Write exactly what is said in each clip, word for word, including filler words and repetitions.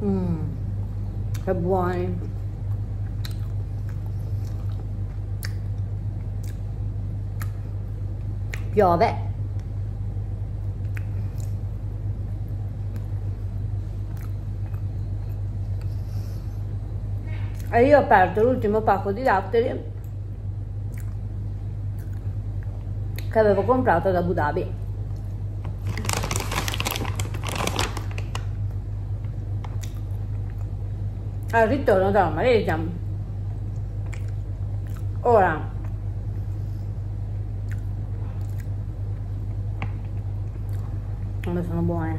Mmm, che buoni. Piove. E io ho aperto l'ultimo pacco di datteri che avevo comprato da Abu Dhabi. Al ritorno dalla Malesia. Ora come sono buone.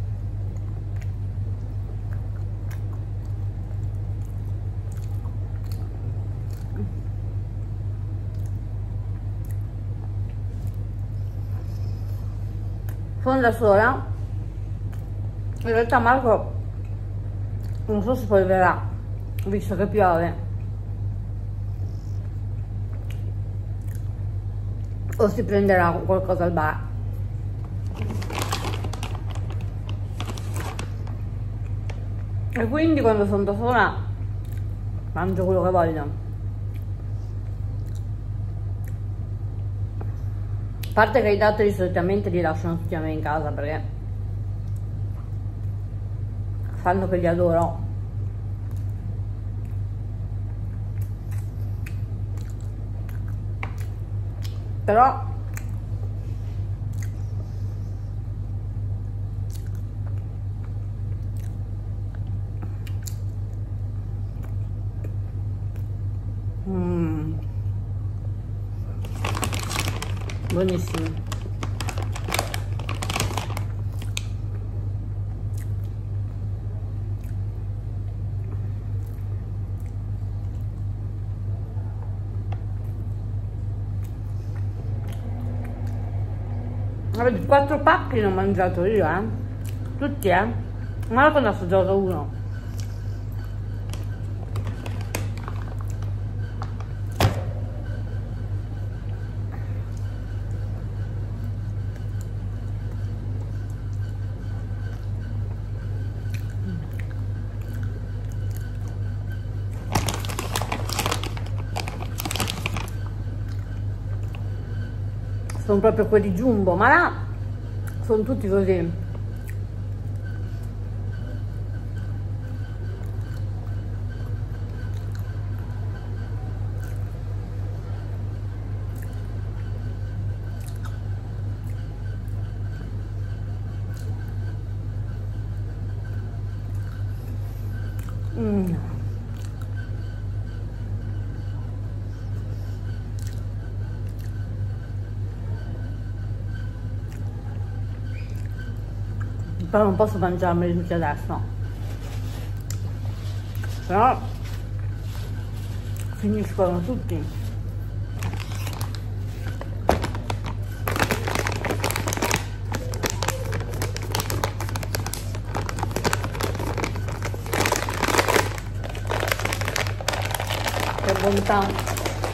Sono da sola. In realtà Marco non so se poi verrà, visto che piove, o si prenderà qualcosa al bar. E quindi quando sono da sola mangio quello che voglio. A parte che i datteri solitamente li lasciano tutti a me in casa perché sanno che li adoro. Però mm. Buonissimi. Avete quattro pacchi ne ho mangiato io, eh? Tutti, eh? Marco ne ha assaggiato uno. Sono proprio quelli jumbo, ma là sono tutti così. Mm. Però non posso mangiarmeli tutti adesso, però finiscono tutti. Che bontà.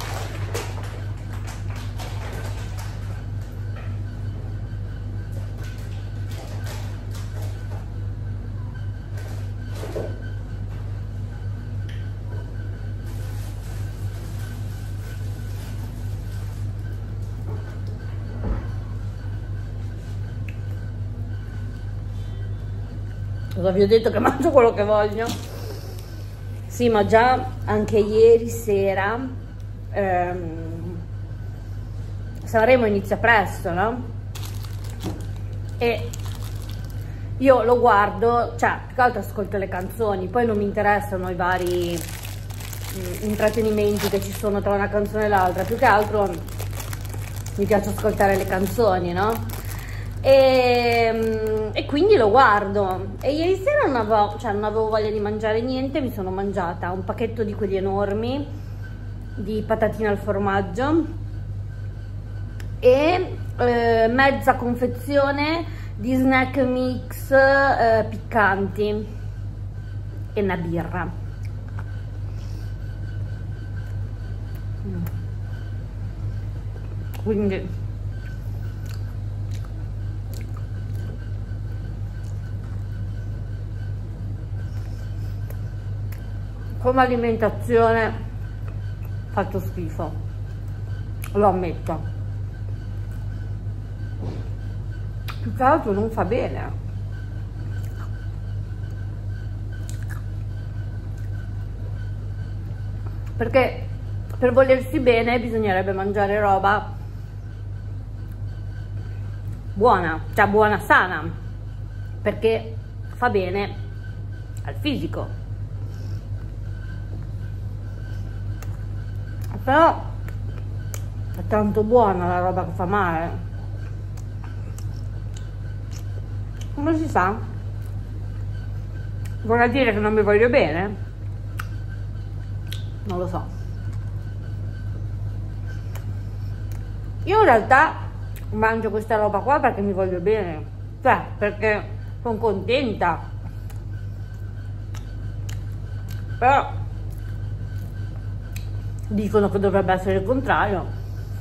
Cosa vi ho detto che mangio quello che voglio? Sì, ma già anche ieri sera ehm, Sanremo inizia presto, no? E io lo guardo, cioè più che altro ascolto le canzoni, poi non mi interessano i vari mh, intrattenimenti che ci sono tra una canzone e l'altra, più che altro mi piace ascoltare le canzoni, no? E, e quindi lo guardo. E ieri sera non avevo, cioè non avevo voglia di mangiare niente, mi sono mangiata un pacchetto di quelli enormi di patatine al formaggio e eh, mezza confezione di snack mix eh, piccanti e una birra. Mm. Quindi come alimentazione faccio schifo, lo ammetto. Più che altro non fa bene. Perché per volersi bene bisognerebbe mangiare roba buona, cioè buona, sana, perché fa bene al fisico. Però è tanto buona la roba che fa male. Come si sa? Vorrà dire che non mi voglio bene? Non lo so. Io in realtà mangio questa roba qua perché mi voglio bene, cioè perché sono contenta. Però dicono che dovrebbe essere il contrario.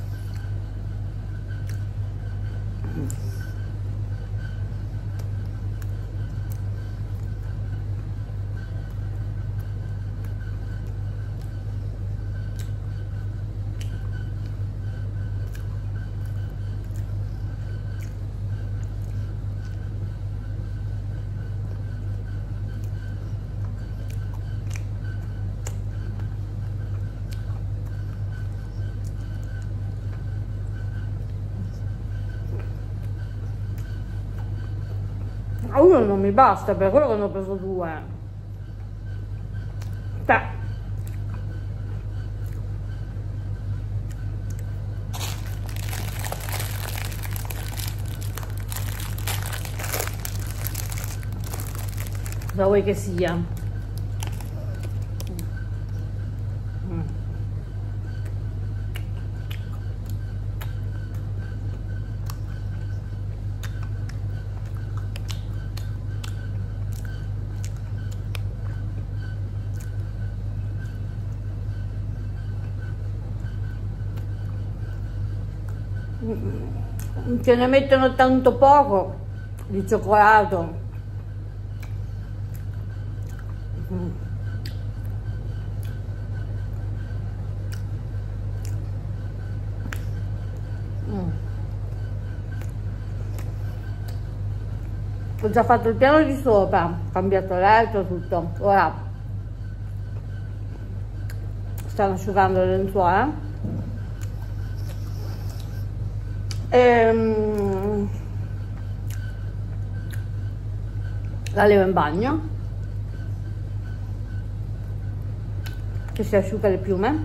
A uno non mi basta, per quello che ne ho preso due. Cioè, cosa vuoi che sia? Mm. Ce ne mettono tanto poco di cioccolato. Mm. Mm. Ho già fatto il piano di sopra, cambiato letto, tutto. Ora stanno asciugando le lenzuola. Ehm, la levo in bagno che si asciuga le piume.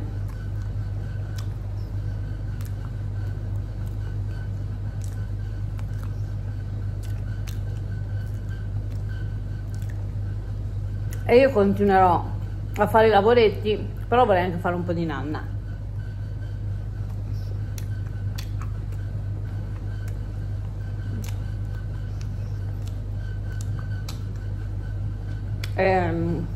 E io continuerò a fare i lavoretti, però vorrei anche fare un po' di nanna. Ehm,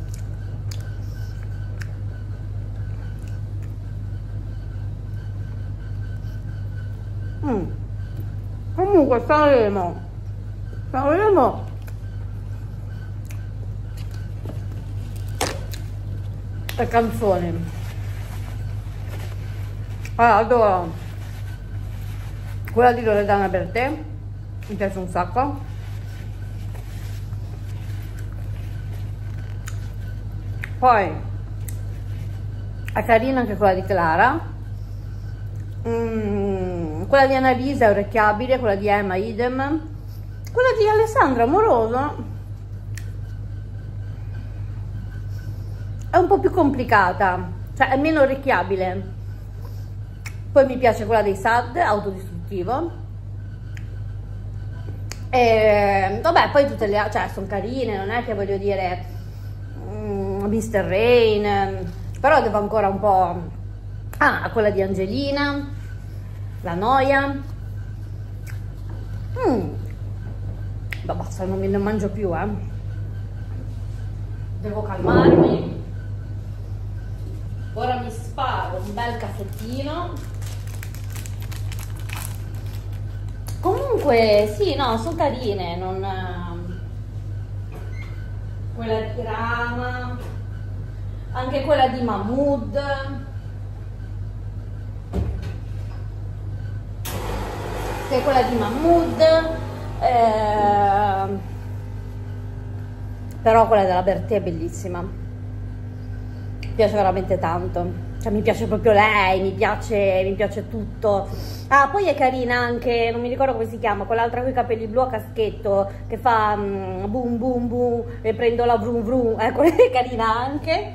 mm. Comunque Sanremo Sanremo le canzoni, allora, adoro quella di Loredana Bertè, mi piace un sacco. Poi è carina anche quella di Clara, mm, quella di Annalisa è orecchiabile, quella di Emma idem, quella di Alessandra Amoroso è un po' più complicata, cioè è meno orecchiabile. Poi mi piace quella dei Sad, autodistruttivo, e vabbè, poi tutte le altre, cioè sono carine, non è che voglio dire mister Rain, però devo ancora un po'. Ah, quella di Angelina, La Noia. Mm. Ma basta, non me ne mangio più, eh. Devo calmarmi. Ora mi sparo un bel caffettino. Comunque, sì, no, sono carine, non. Quella di Rama, anche quella di Mahmood, che è quella di Mahmood, eh, però quella della Bertè è bellissima, mi piace veramente tanto, cioè mi piace proprio lei, mi piace, mi piace tutto. Ah, poi è carina anche, non mi ricordo come si chiama, quell'altra con i capelli blu a caschetto che fa um, boom boom boom e prendo la vrum vrum, ecco, è carina anche.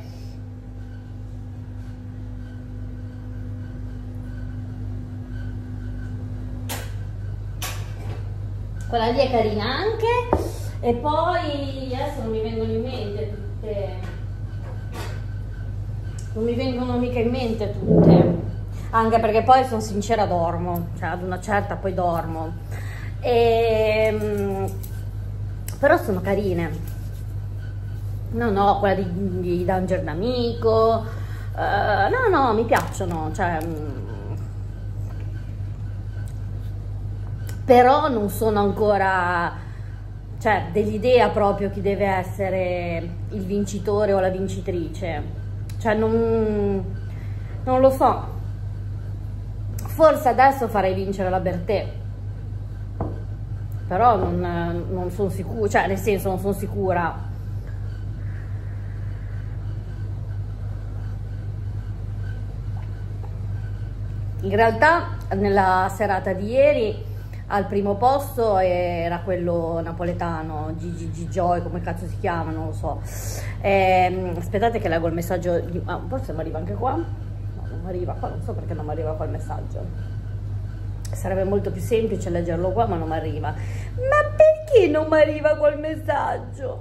Quella lì è carina anche. E poi adesso non mi vengono in mente tutte, non mi vengono mica in mente tutte, anche perché poi sono sincera dormo, cioè ad una certa poi dormo, e, però sono carine. No no, quella di, di Danger d'Amico, uh, no no, mi piacciono, cioè, però non sono ancora, cioè, dell'idea proprio chi deve essere il vincitore o la vincitrice, cioè non, non lo so, forse adesso farei vincere la Bertè, però non, non sono sicura, cioè nel senso non sono sicura. In realtà nella serata di ieri al primo posto era quello napoletano, Gigi Gigioi, come cazzo si chiama, non lo so. Eh, aspettate che leggo il messaggio, di, ah, forse mi arriva anche qua, no, non mi arriva qua, non so perché non mi arriva qua il messaggio. Sarebbe molto più semplice leggerlo qua, ma non mi arriva. Ma perché non mi arriva quel messaggio?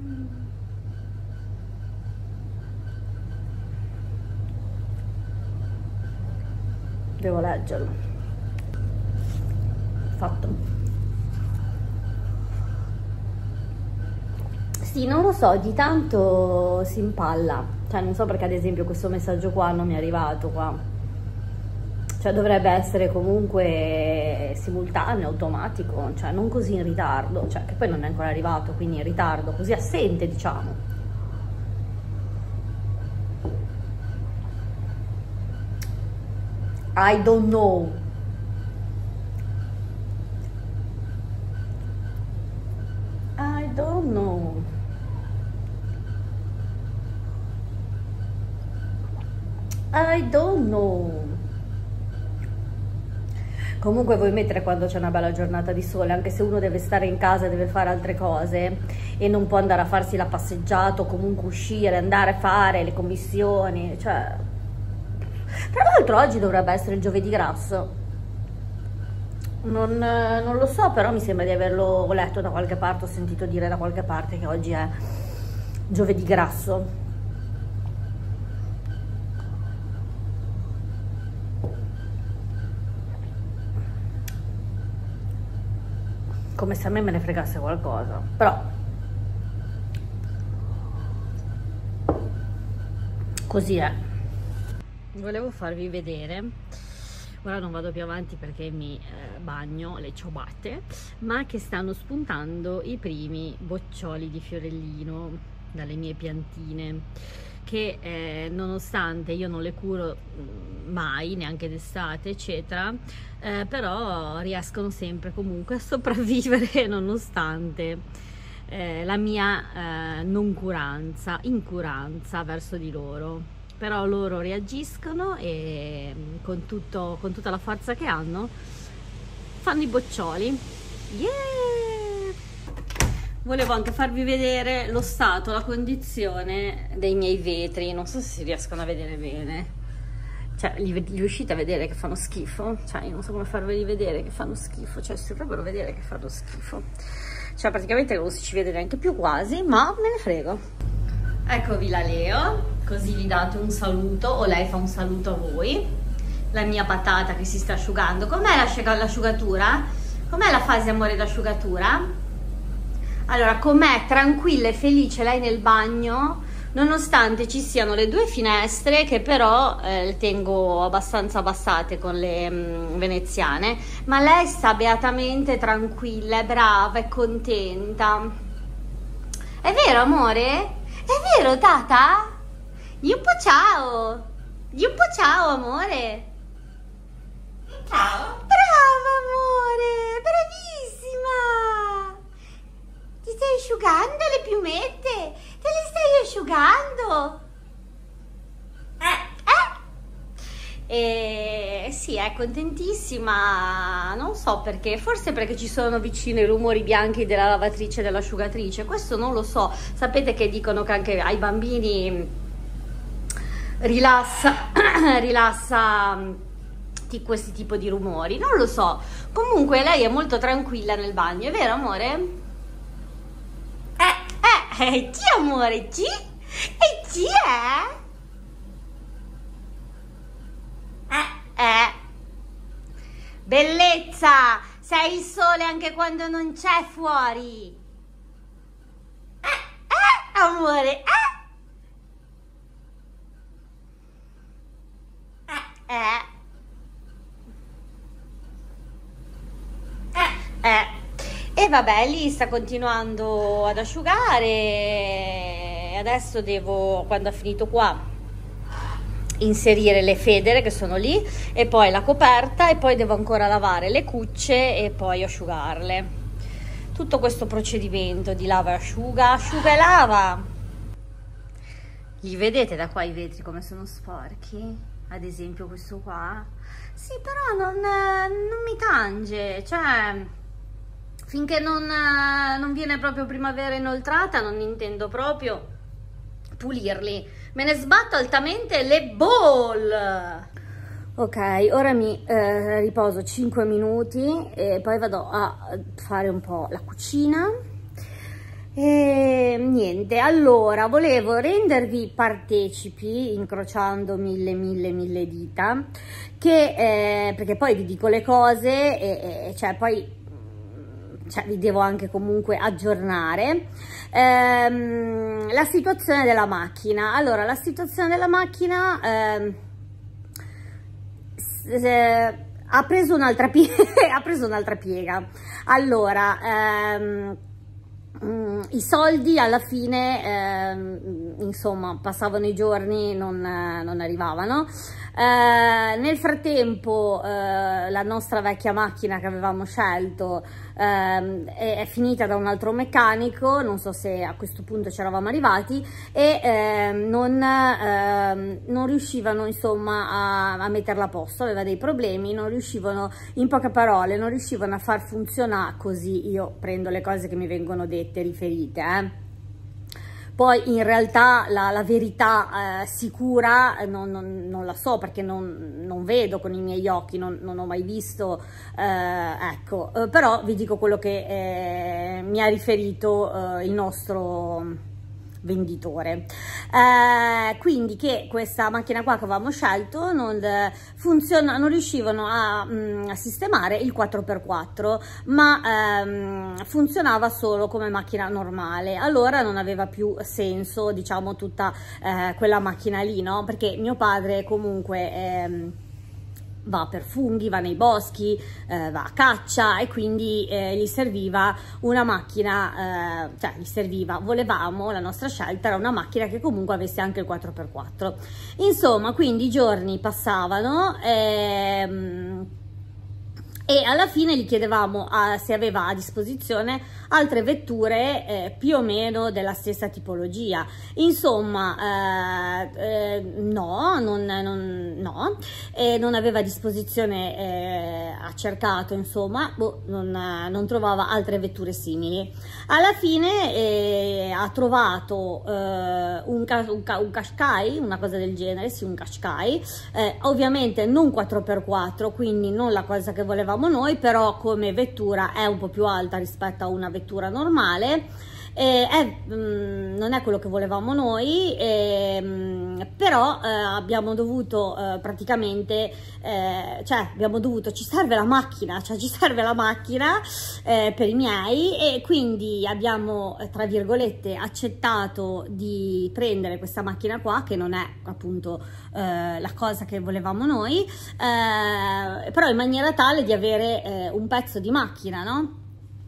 Devo leggerlo. Fatto. Sì, non lo so, di tanto si impalla, cioè non so perché ad esempio questo messaggio qua non mi è arrivato qua, cioè dovrebbe essere comunque simultaneo, automatico, cioè non così in ritardo, cioè che poi non è ancora arrivato, quindi in ritardo, così assente diciamo. I don't know. I don't know. I don't know. Comunque vuoi mettere quando c'è una bella giornata di sole, anche se uno deve stare in casa e deve fare altre cose e non può andare a farsi la passeggiata o comunque uscire, andare a fare le commissioni, cioè. Tra l'altro oggi dovrebbe essere il giovedì grasso. Non, non lo so, però mi sembra di averlo letto da qualche parte, ho sentito dire da qualche parte che oggi è giovedì grasso. Come se a me me ne fregasse qualcosa, però così è. Volevo farvi vedere, ora non vado più avanti perché mi eh, bagno le ciabatte, ma che stanno spuntando i primi boccioli di fiorellino dalle mie piantine, che eh, nonostante io non le curo mai, neanche d'estate eccetera, eh, però riescono sempre comunque a sopravvivere nonostante eh, la mia eh, noncuranza, incuranza verso di loro. Però loro reagiscono e con, tutto, con tutta la forza che hanno fanno i boccioli. Yeah! Volevo anche farvi vedere lo stato, la condizione dei miei vetri, non so se si riescono a vedere bene, cioè li, li riuscite a vedere che fanno schifo? Cioè io non so come farveli vedere che fanno schifo, cioè si dovrebbero vedere che fanno schifo, cioè praticamente non si ci vede neanche più quasi, ma me ne frego. Eccovi la Leo, così gli date un saluto o lei fa un saluto a voi. La mia patata che si sta asciugando. Com'è l'asciugatura? Com'è la fase amore d'asciugatura? Allora, com'è tranquilla e felice lei nel bagno, nonostante ci siano le due finestre che però eh, le tengo abbastanza abbassate con le mh, veneziane, ma lei sta beatamente tranquilla, è brava, è contenta. È vero amore? È vero tata? Di un po' ciao! Di un po' ciao, amore! Ciao! Brava, amore! Bravissima! Ti stai asciugando le piumette? Te le stai asciugando? Eh? Eh? E sì, è contentissima, non so perché, forse perché ci sono vicino i rumori bianchi della lavatrice e dell'asciugatrice, questo non lo so. Sapete che dicono che anche ai bambini rilassa, rilassa ti- questi tipi di rumori, non lo so. Comunque lei è molto tranquilla nel bagno, è vero amore? Eh, eh, eh, sì amore, sì? E sì, eh? Eh, eh. Bellezza, sei il sole anche quando non c'è fuori. Eh, eh, amore, eh? Eh. Eh. E vabbè, lì sta continuando ad asciugare. Adesso devo, quando ha finito qua, inserire le federe che sono lì e poi la coperta, e poi devo ancora lavare le cucce e poi asciugarle. Tutto questo procedimento di lava e asciuga, asciuga e lava. Li vedete da qua i vetri come sono sporchi? Ad esempio questo qua, sì, però non, non mi tange, cioè finché non, non viene proprio primavera inoltrata non intendo proprio pulirli, me ne sbatto altamente le ball. Ok, ora mi eh, riposo cinque minuti e poi vado a fare un po' la cucina. E niente, allora volevo rendervi partecipi, incrociando mille mille mille dita, che eh, perché poi vi dico le cose e, e cioè poi cioè, vi devo anche comunque aggiornare ehm, la situazione della macchina. Allora, la situazione della macchina ehm, eh, ha preso un'altra piega, ha preso un'altra piega. Allora, ehm, Mm, i soldi alla fine, ehm, insomma, passavano i giorni, non, eh, non arrivavano. Eh, nel frattempo eh, la nostra vecchia macchina che avevamo scelto ehm, è, è finita da un altro meccanico, non so se a questo punto ci eravamo arrivati, e ehm, non, ehm, non riuscivano insomma a, a metterla a posto, aveva dei problemi, non riuscivano, in poche parole, non riuscivano a far funzionare, così io prendo le cose che mi vengono dette, riferite, eh. Poi in realtà la, la verità eh, sicura non, non, non la so, perché non, non vedo con i miei occhi, non, non ho mai visto, eh, ecco, eh, però vi dico quello che eh, mi ha riferito eh, il nostro venditore. Eh, quindi che questa macchina qua che avevamo scelto non funziona, non riuscivano a, mh, a sistemare il quattro per quattro, ma ehm, funzionava solo come macchina normale. Allora non aveva più senso, diciamo, tutta eh, quella macchina lì, no? Perché mio padre comunque ehm, va per funghi, va nei boschi, eh, va a caccia, e quindi eh, gli serviva una macchina, eh, cioè gli serviva, volevamo, la nostra scelta era una macchina che comunque avesse anche il quattro per quattro. Insomma, quindi i giorni passavano ehm, e alla fine gli chiedevamo a, se aveva a disposizione altre vetture eh, più o meno della stessa tipologia. Insomma, eh, eh, no, non, non, no, eh, non aveva a disposizione, eh, ha cercato, insomma, boh, non, non trovava altre vetture simili. Alla fine eh, ha trovato eh, un, un, un Qashqai, una cosa del genere, sì, un Qashqai, eh, ovviamente non quattro per quattro, quindi non la cosa che volevamo noi, però come vettura è un po' più alta rispetto a una vettura normale, eh, è, mh, non è quello che volevamo noi, eh, mh, però eh, abbiamo dovuto eh, praticamente eh, cioè abbiamo dovuto, ci serve la macchina, cioè ci serve la macchina eh, per i miei, e quindi abbiamo eh, tra virgolette accettato di prendere questa macchina qua, che non è appunto eh, la cosa che volevamo noi, eh, però in maniera tale di avere eh, un pezzo di macchina, no?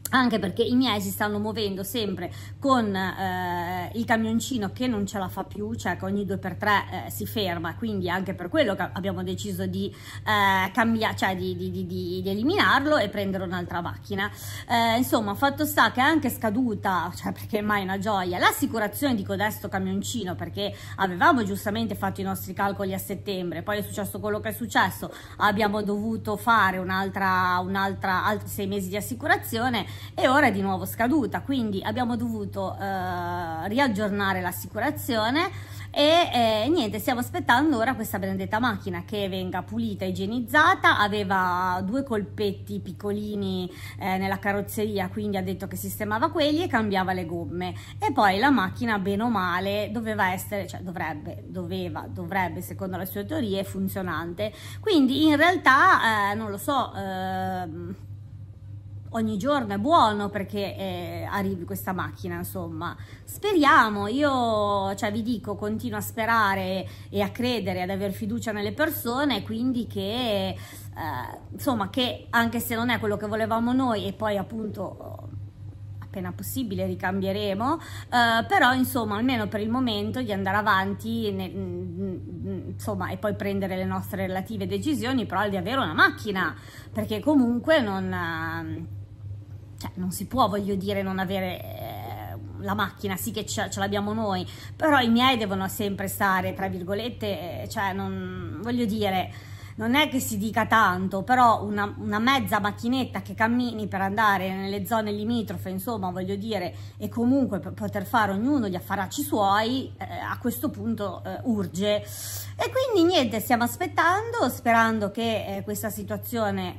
anche perché i miei si stanno muovendo sempre con eh, il camioncino che non ce la fa più, cioè che ogni due per tre eh, si ferma, quindi anche per quello che abbiamo deciso di eh, cambiare, cioè di, di, di, di eliminarlo e prendere un'altra macchina. Eh, insomma, fatto sta che è anche scaduta, cioè perché mai una gioia, l'assicurazione di codesto camioncino, perché avevamo giustamente fatto i nostri calcoli a settembre, poi è successo quello che è successo, abbiamo dovuto fare un'altra, un'altra, altri sei mesi di assicurazione, e ora è di nuovo scaduta, quindi abbiamo dovuto eh, riaggiornare l'assicurazione e eh, niente, stiamo aspettando ora questa benedetta macchina che venga pulita, igienizzata. Aveva due colpetti piccolini eh, nella carrozzeria, quindi ha detto che sistemava quelli e cambiava le gomme, e poi la macchina bene o male doveva essere, cioè dovrebbe, doveva, dovrebbe secondo le sue teorie funzionante, quindi in realtà eh, non lo so, eh, ogni giorno è buono perché eh, arrivi questa macchina, insomma, speriamo. Io, cioè, vi dico, continuo a sperare e a credere, ad aver fiducia nelle persone, quindi che, eh, insomma, che anche se non è quello che volevamo noi, e poi appunto appena possibile ricambieremo, eh, però insomma almeno per il momento di andare avanti, ne, insomma, e poi prendere le nostre relative decisioni, però di avere una macchina, perché comunque non... Cioè, non si può, voglio dire, non avere eh, la macchina, sì che ce, ce l'abbiamo noi, però i miei devono sempre stare, tra virgolette, eh, cioè, non, voglio dire, non è che si dica tanto, però una, una mezza macchinetta che cammini per andare nelle zone limitrofe, insomma, voglio dire, e comunque per poter fare ognuno gli affaracci suoi, eh, a questo punto eh, urge. E quindi niente, stiamo aspettando, sperando che eh, questa situazione,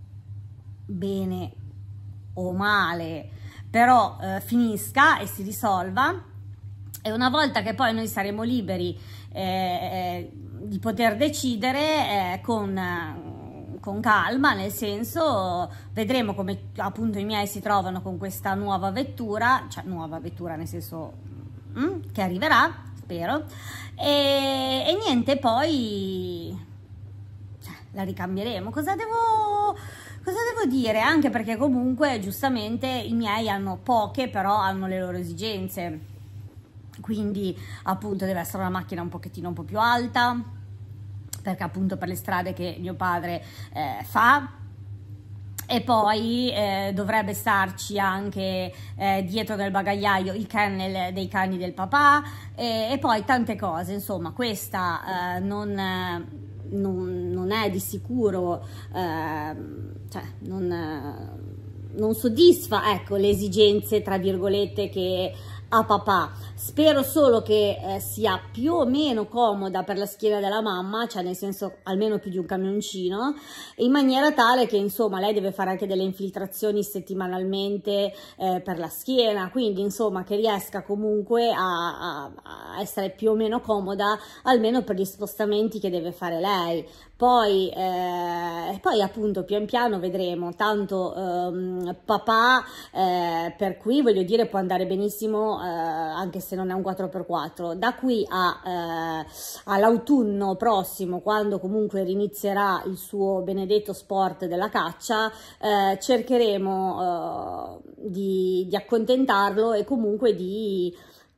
bene o male, però eh, finisca e si risolva, e una volta che poi noi saremo liberi eh, di poter decidere eh, con, con calma, nel senso, vedremo come appunto i miei si trovano con questa nuova vettura, cioè nuova vettura nel senso mm, che arriverà, spero, e, e niente, poi cioè, la ricambieremo. Cosa devo... Cosa devo dire? Anche perché comunque giustamente i miei hanno poche, però hanno le loro esigenze, quindi appunto deve essere una macchina un pochettino un po' più alta, perché appunto per le strade che mio padre eh, fa, e poi eh, dovrebbe starci anche eh, dietro nel bagagliaio il kennel dei cani del papà, e, e poi tante cose, insomma. Questa eh, non... Eh, Non, non è di sicuro, eh, cioè non, eh, non soddisfa, ecco, le esigenze tra virgolette che ha papà. Spero solo che eh, sia più o meno comoda per la schiena della mamma, cioè nel senso almeno più di un camioncino, in maniera tale che insomma lei deve fare anche delle infiltrazioni settimanalmente eh, per la schiena, quindi insomma che riesca comunque a, a, a essere più o meno comoda almeno per gli spostamenti che deve fare lei. Poi, eh, poi appunto pian piano vedremo, tanto ehm, papà eh, per cui voglio dire può andare benissimo eh, anche se non è un quattro per quattro, da qui a, eh, all'autunno prossimo, quando comunque rinizierà il suo benedetto sport della caccia, eh, cercheremo eh, di, di accontentarlo e comunque di...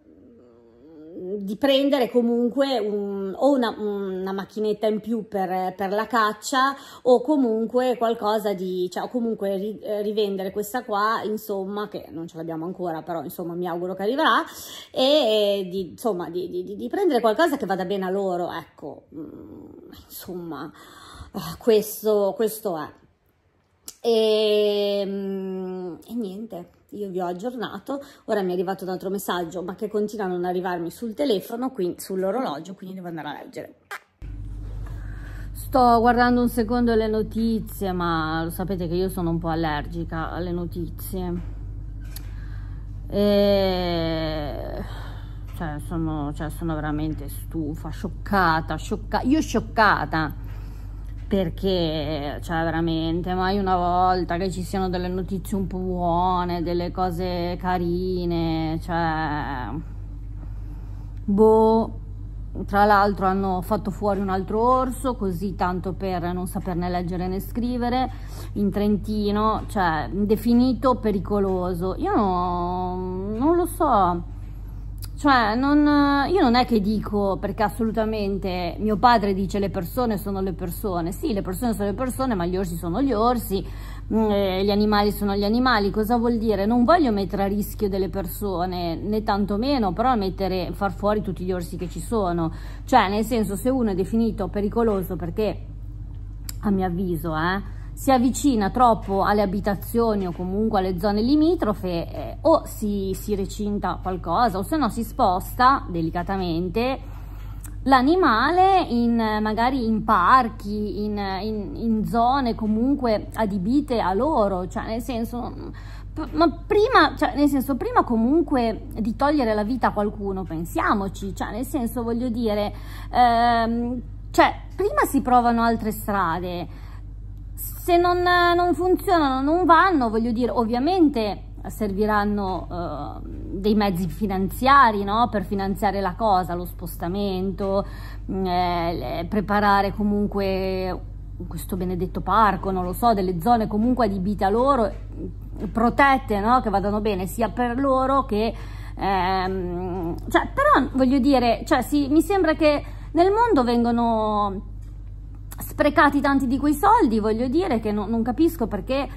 di prendere comunque un, o una, una macchinetta in più per, per la caccia, o comunque qualcosa di, cioè o comunque ri, rivendere questa qua, insomma, che non ce l'abbiamo ancora, però insomma mi auguro che arriverà, e, e di, insomma di, di, di prendere qualcosa che vada bene a loro, ecco, insomma questo, questo è. E, e niente, io vi ho aggiornato. Ora mi è arrivato un altro messaggio, ma che continua a non arrivarmi sul telefono, quindi sull'orologio, quindi devo andare a leggere. Sto guardando un secondo le notizie, ma lo sapete che io sono un po' allergica alle notizie. E... Cioè, sono, cioè, sono veramente stufa, scioccata, scioccata. Io scioccata. Perché, cioè veramente, mai una volta che ci siano delle notizie un po' buone, delle cose carine, cioè, boh, tra l'altro hanno fatto fuori un altro orso, così tanto per non saperne leggere né scrivere, in Trentino, cioè definito pericoloso. Io no, non lo so, cioè non, io non è che dico, perché assolutamente mio padre dice le persone sono le persone, sì, le persone sono le persone, ma gli orsi sono gli orsi, eh, gli animali sono gli animali. Cosa vuol dire? Non voglio mettere a rischio delle persone, né tantomeno, però mettere, far fuori tutti gli orsi che ci sono, cioè nel senso, se uno è definito pericoloso perché, a mio avviso, eh, si avvicina troppo alle abitazioni o comunque alle zone limitrofe, eh, o si, si recinta qualcosa, o se no si sposta delicatamente l'animale in, magari in parchi, in, in, in zone comunque adibite a loro, cioè nel senso, ma prima, cioè nel senso, prima comunque di togliere la vita a qualcuno, pensiamoci, cioè nel senso, voglio dire, ehm, cioè prima si provano altre strade. Se non, non funzionano, non vanno, voglio dire, ovviamente serviranno uh, dei mezzi finanziari, no? Per finanziare la cosa, lo spostamento, eh, preparare comunque questo benedetto parco, non lo so, delle zone comunque adibite a loro, protette, no? Che vadano bene sia per loro che... Ehm, cioè, però voglio dire, cioè, sì, mi sembra che nel mondo vengono... sprecati tanti di quei soldi, voglio dire che no, non capisco perché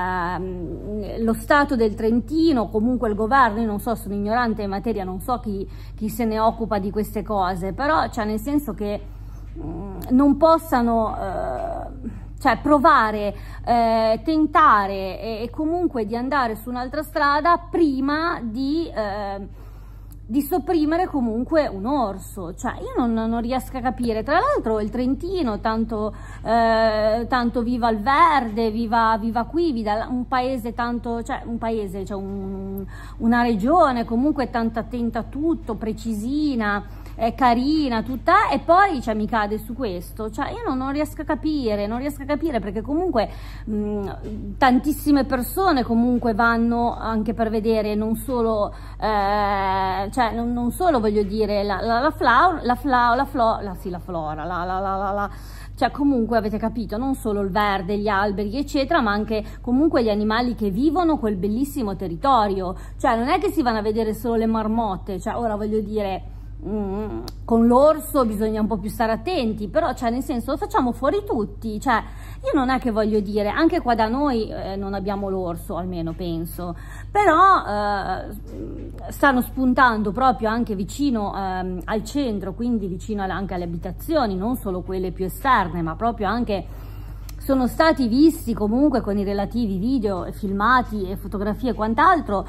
ehm, lo Stato del Trentino, comunque il governo, io non so, sono ignorante in materia, non so chi, chi se ne occupa di queste cose, però cioè nel senso che mh, non possano eh, cioè provare, eh, tentare e, e comunque di andare su un'altra strada prima di... Eh, di sopprimere comunque un orso, cioè io non, non riesco a capire. Tra l'altro il Trentino, tanto, eh, tanto viva il verde, viva, viva qui, viva un paese tanto, cioè un paese, cioè un, una regione comunque tanto attenta a tutto, precisina, è carina, tutta, e poi cioè, mi cade su questo, cioè io non, non riesco a capire, non riesco a capire perché comunque mh, tantissime persone comunque vanno anche per vedere non solo, eh, cioè non, non solo voglio dire la, la, la flora, la flora, la flora, la, sì, la flora, la, la, la, la, la cioè comunque avete capito, non solo il verde, gli alberi eccetera, ma anche comunque gli animali che vivono quel bellissimo territorio, cioè non è che si vanno a vedere solo le marmotte, cioè ora voglio dire... Mm, con l'orso bisogna un po' più stare attenti, però cioè nel senso lo facciamo fuori tutti, cioè io non è che voglio dire, anche qua da noi eh, non abbiamo l'orso, almeno penso, però eh, stanno spuntando proprio anche vicino eh, al centro, quindi vicino alle, anche alle abitazioni, non solo quelle più esterne, ma proprio anche sono stati visti comunque con i relativi video, filmati e fotografie e quant'altro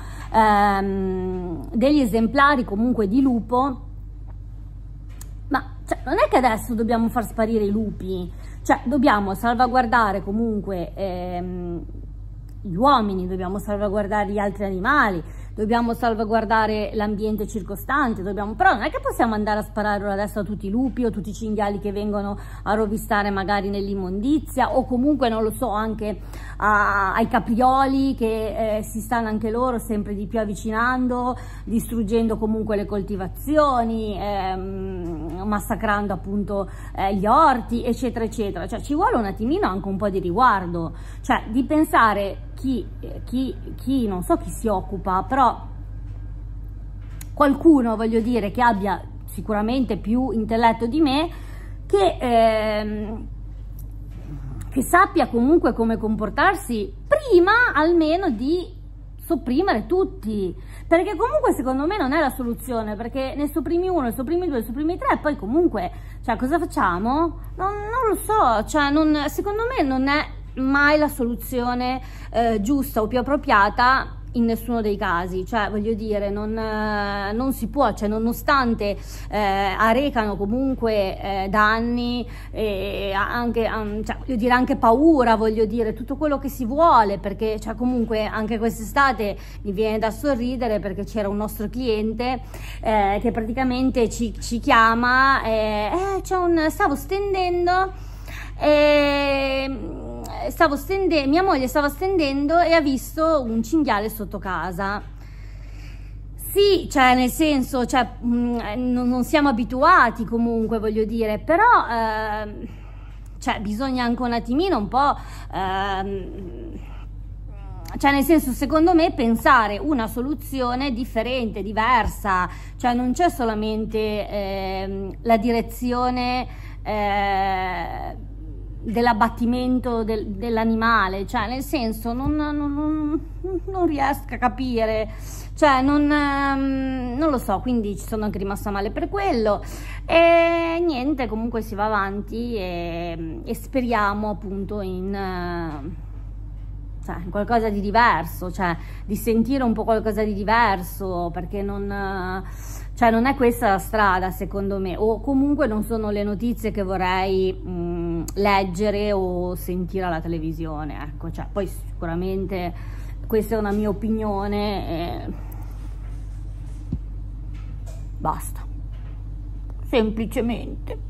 ehm, degli esemplari comunque di lupo. Ma cioè, non è che adesso dobbiamo far sparire i lupi, cioè dobbiamo salvaguardare comunque ehm, gli uomini, dobbiamo salvaguardare gli altri animali, dobbiamo salvaguardare l'ambiente circostante, dobbiamo... però non è che possiamo andare a sparare ora adesso a tutti i lupi o tutti i cinghiali che vengono a rovistare magari nell'immondizia, o comunque non lo so anche a, ai caprioli che eh, si stanno anche loro sempre di più avvicinando, distruggendo comunque le coltivazioni, ehm, massacrando appunto eh, gli orti eccetera eccetera, cioè ci vuole un attimino anche un po' di riguardo, cioè di pensare chi, chi, chi non so chi si occupa, però qualcuno voglio dire che abbia sicuramente più intelletto di me, che, ehm, che sappia comunque come comportarsi prima almeno di sopprimere tutti, perché comunque secondo me non è la soluzione, perché ne sopprimi uno, ne sopprimi due, ne sopprimi tre e poi comunque cioè cosa facciamo? Non, non lo so, cioè non, secondo me non è mai la soluzione eh, giusta o più appropriata in nessuno dei casi, cioè voglio dire non, eh, non si può, cioè nonostante eh, arrecano comunque eh, danni e anche, um, cioè, voglio dire anche paura, voglio dire tutto quello che si vuole, perché cioè, comunque anche quest'estate mi viene da sorridere perché c'era un nostro cliente eh, che praticamente ci, ci chiama e eh, c'è un, stavo stendendo e stavo stendendo, mia moglie stava stendendo e ha visto un cinghiale sotto casa. Sì, cioè nel senso, cioè, mh, non, non siamo abituati comunque, voglio dire, però ehm, cioè, bisogna anche un attimino un po', ehm, cioè nel senso, secondo me, pensare una soluzione differente, diversa, cioè non c'è solamente ehm, la direzione eh, dell'abbattimento del, dell'animale, cioè nel senso non, non, non, non riesco a capire, cioè non, ehm, non lo so, quindi ci sono anche rimasta male per quello e niente, comunque si va avanti e, e speriamo appunto in, eh, cioè, in qualcosa di diverso, cioè di sentire un po' qualcosa di diverso, perché non, eh, cioè, non è questa la strada secondo me, o comunque non sono le notizie che vorrei mh, leggere o sentire alla televisione, ecco, cioè, poi sicuramente questa è una mia opinione e basta, semplicemente.